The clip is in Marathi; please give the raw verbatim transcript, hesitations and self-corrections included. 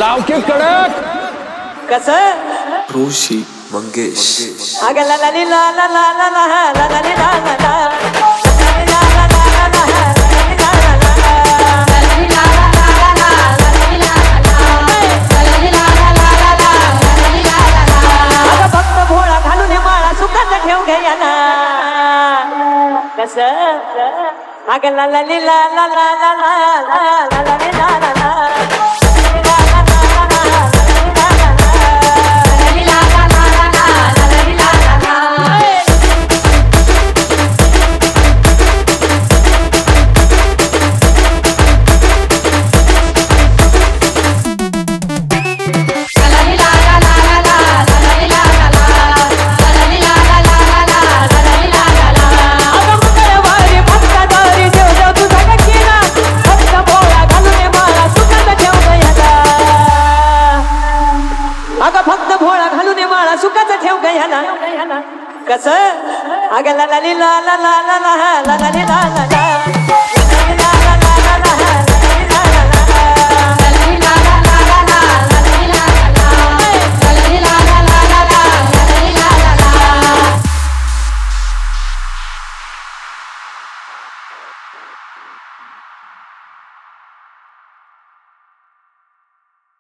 लाव की कडक कस ऋषी मंगेश अग ला ला ला ला ला ला ला ला ला ला ला कस अग ला ला ला ला ला ला ला ला ला ला ला सुखाचा ठेव गयाला कस अग ला ला ला ला ला ला ला ला ला ला